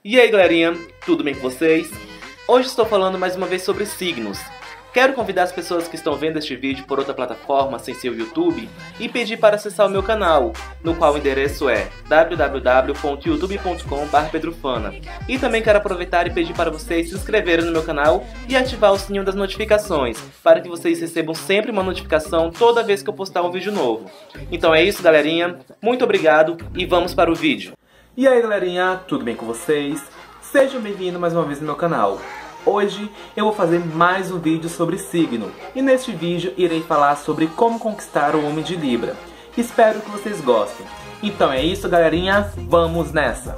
E aí galerinha, tudo bem com vocês? Hoje estou falando mais uma vez sobre signos. Quero convidar as pessoas que estão vendo este vídeo por outra plataforma sem ser o YouTube e pedir para acessar o meu canal, no qual o endereço é www.youtube.com/pedrofana. E também quero aproveitar e pedir para vocês se inscreverem no meu canal e ativar o sininho das notificações, para que vocês recebam sempre uma notificação toda vez que eu postar um vídeo novo. Então é isso galerinha, muito obrigado e vamos para o vídeo. E aí galerinha, tudo bem com vocês? Sejam bem-vindos mais uma vez no meu canal. Hoje eu vou fazer mais um vídeo sobre signo, e neste vídeo irei falar sobre como conquistar o homem de Libra. Espero que vocês gostem. Então é isso galerinha, vamos nessa!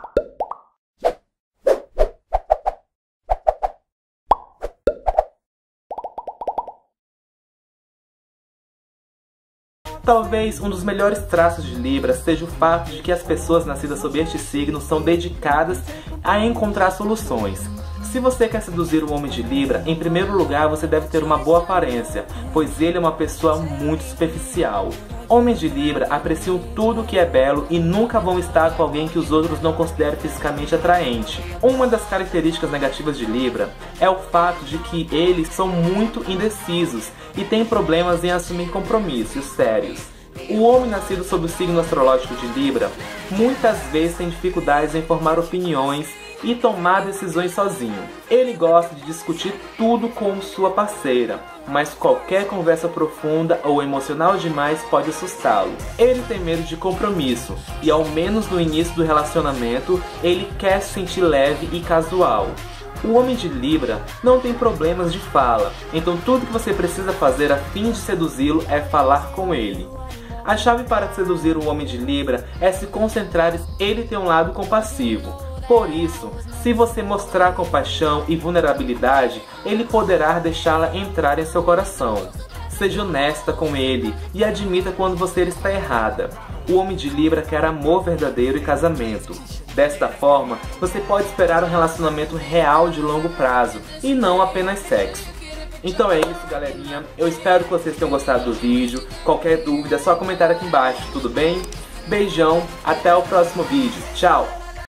Talvez um dos melhores traços de Libra seja o fato de que as pessoas nascidas sob este signo são dedicadas a encontrar soluções. Se você quer seduzir um homem de Libra, em primeiro lugar você deve ter uma boa aparência, pois ele é uma pessoa muito superficial. Homens de Libra apreciam tudo que é belo e nunca vão estar com alguém que os outros não consideram fisicamente atraente. Uma das características negativas de Libra é o fato de que eles são muito indecisos e têm problemas em assumir compromissos sérios. O homem nascido sob o signo astrológico de Libra muitas vezes tem dificuldades em formar opiniões e tomar decisões sozinho. Ele gosta de discutir tudo com sua parceira, mas qualquer conversa profunda ou emocional demais pode assustá-lo. Ele tem medo de compromisso e, ao menos no início do relacionamento, ele quer se sentir leve e casual. O homem de Libra não tem problemas de fala, então tudo que você precisa fazer a fim de seduzi-lo é falar com ele. A chave para seduzir o homem de Libra é se concentrar. Ele tem um lado compassivo. Por isso, se você mostrar compaixão e vulnerabilidade, ele poderá deixá-la entrar em seu coração. Seja honesta com ele e admita quando você está errada. O homem de Libra quer amor verdadeiro e casamento. Desta forma, você pode esperar um relacionamento real de longo prazo e não apenas sexo. Então é isso galerinha, eu espero que vocês tenham gostado do vídeo. Qualquer dúvida é só comentar aqui embaixo, tudo bem? Beijão, até o próximo vídeo, tchau!